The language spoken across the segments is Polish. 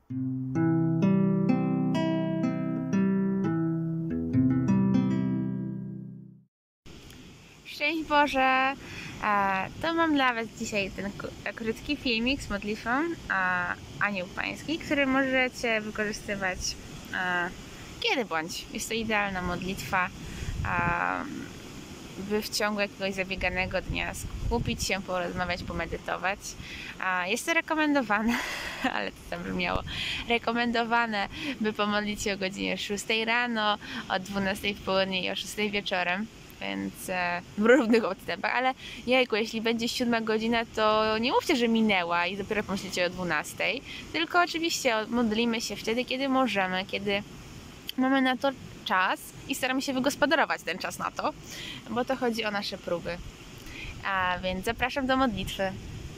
Szczęść Boże! To mam dla Was dzisiaj ten krótki filmik z modlitwą Anioł Pański, który możecie wykorzystywać kiedy bądź. Jest to idealna modlitwa, by w ciągu jakiegoś zabieganego dnia skupić się, porozmawiać, pomedytować. Jest to rekomendowane, ale to tam brzmiało, rekomendowane, by pomodlić się o godzinie 6 rano, o 12 w południe i o 6 wieczorem. Więc w równych odstępach, ale jejku, jeśli będzie 7 godzina, to nie mówcie, że minęła i dopiero pomyślicie o 12, tylko oczywiście modlimy się wtedy, kiedy możemy, kiedy mamy na to czas i staramy się wygospodarować ten czas na to, bo to chodzi o nasze próby. A więc zapraszam do modlitwy.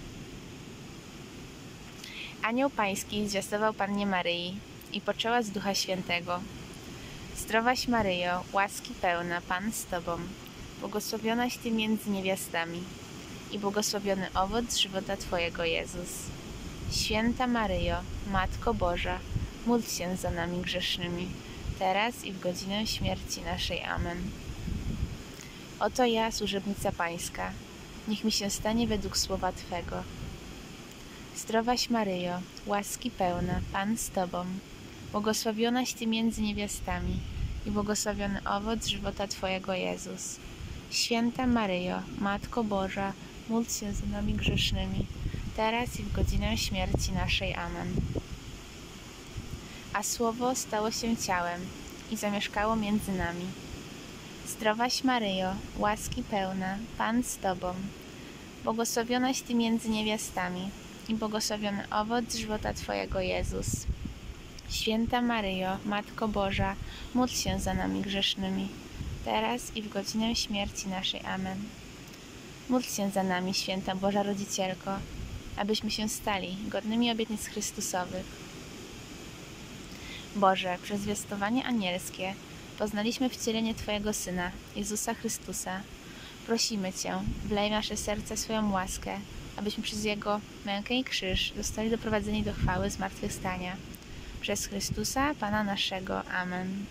Anioł Pański zwiastował Pannie Maryi i poczęła z Ducha Świętego. Zdrowaś Maryjo, łaski pełna, Pan z Tobą, błogosławionaś Ty między niewiastami i błogosławiony owoc żywota Twojego, Jezus. Święta Maryjo, Matko Boża, módl się za nami grzesznymi, teraz i w godzinę śmierci naszej. Amen. Oto ja, służebnica Pańska, niech mi się stanie według słowa Twego. Zdrowaś Maryjo, łaski pełna, Pan z Tobą, błogosławionaś Ty między niewiastami i błogosławiony owoc żywota Twojego, Jezus. Święta Maryjo, Matko Boża, módl się za nami grzesznymi, teraz i w godzinę śmierci naszej. Amen. A Słowo stało się ciałem i zamieszkało między nami. Zdrowaś Maryjo, łaski pełna, Pan z Tobą, błogosławionaś Ty między niewiastami i błogosławiony owoc żywota Twojego, Jezus. Święta Maryjo, Matko Boża, módl się za nami grzesznymi, teraz i w godzinę śmierci naszej. Amen. Módl się za nami, Święta Boża Rodzicielko, abyśmy się stali godnymi obietnic Chrystusowych. Boże, przez zwiastowanie anielskie poznaliśmy wcielenie Twojego Syna, Jezusa Chrystusa. Prosimy Cię, wlej w nasze serce swoją łaskę, abyśmy przez Jego mękę i krzyż zostali doprowadzeni do chwały zmartwychwstania. Przez Chrystusa, Pana naszego. Amen.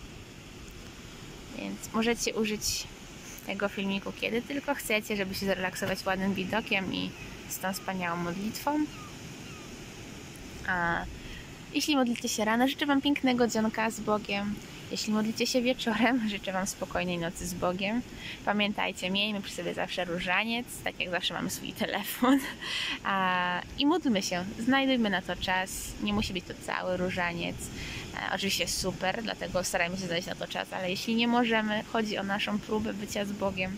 Więc możecie użyć tego filmiku kiedy tylko chcecie, żeby się zrelaksować ładnym widokiem i z tą wspaniałą modlitwą. Jeśli modlicie się rano, życzę Wam pięknego dzionka z Bogiem. Jeśli modlicie się wieczorem, życzę Wam spokojnej nocy z Bogiem. Pamiętajcie, miejmy przy sobie zawsze różaniec, tak jak zawsze mamy swój telefon. I módlmy się, znajdujmy na to czas. Nie musi być to cały różaniec. Oczywiście super, dlatego starajmy się znaleźć na to czas, ale jeśli nie możemy, chodzi o naszą próbę bycia z Bogiem.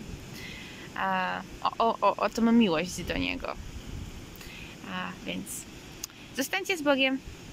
O tą miłość do Niego. Więc zostańcie z Bogiem.